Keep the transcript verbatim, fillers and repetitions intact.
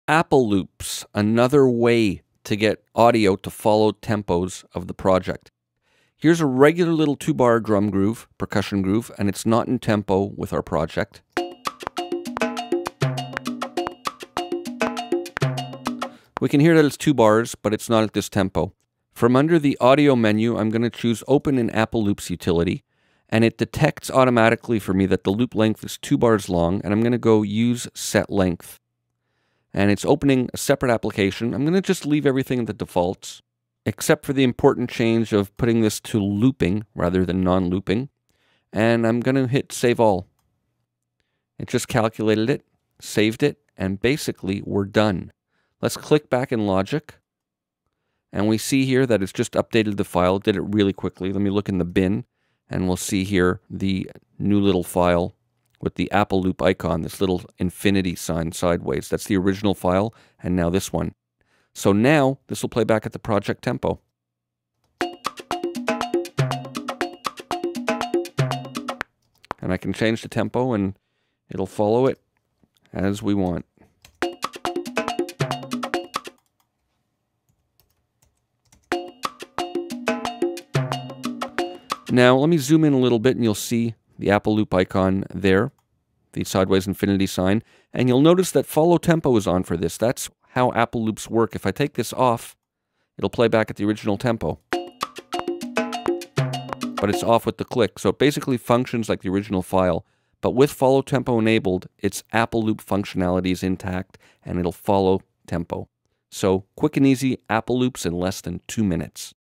Apple loops, another way to get audio to follow tempos of the project. Here's a regular little two-bar drum groove, percussion groove, and it's not in tempo with our project. We can hear that it's two bars, but it's not at this tempo. From under the audio menu, I'm going to choose Open in Apple Loops utility, and it detects automatically for me that the loop length is two bars long, and I'm going to go Use Set Length. And it's opening a separate application. I'm going to just leave everything at the defaults, except for the important change of putting this to looping rather than non-looping. And I'm going to hit Save All. It just calculated it, saved it, and basically we're done. Let's click back in Logic. And we see here that it's just updated the file. It did it really quickly. Let me look in the bin, and we'll see here the new little file with the Apple Loop icon, this little infinity sign sideways. That's the original file, and now this one. So now, this will play back at the project tempo. And I can change the tempo, and it'll follow it as we want. Now, let me zoom in a little bit, and you'll see the Apple Loop icon there, the sideways infinity sign, and you'll notice that follow tempo is on for this. That's how Apple Loops work. If I take this off, it'll play back at the original tempo. But it's off with the click, so it basically functions like the original file. But with follow tempo enabled, its Apple Loop functionality is intact, and it'll follow tempo. So quick and easy Apple Loops in less than two minutes.